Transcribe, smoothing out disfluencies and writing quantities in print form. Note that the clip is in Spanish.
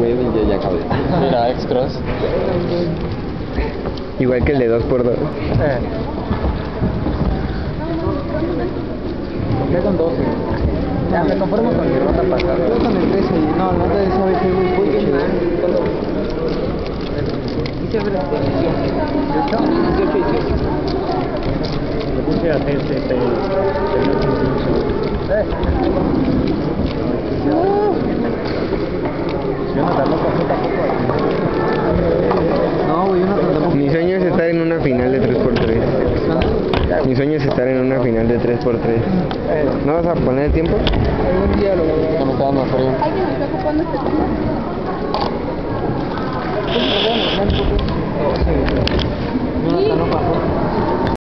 Maybe ya acabé. Mira, X-Cross. Igual que el de 2x2. Ya con 12. Ya me conformo con mi ronda pasada. Yo con el 13. No, la de esa vez fue muy chido. Hice ver la televisión. 18 y 18. Le puse a TCT. Yo no tampoco fue tampoco. No, güey, yo no tampoco. Mi sueño es estar en una final de 3x3. Mi sueño es estar en una final de 3x3. ¿No vas a poner el tiempo? Algún día lo voy a Que me está dando frío. ¿Alguien me está ocupando este tema? hacer. No, no pasó.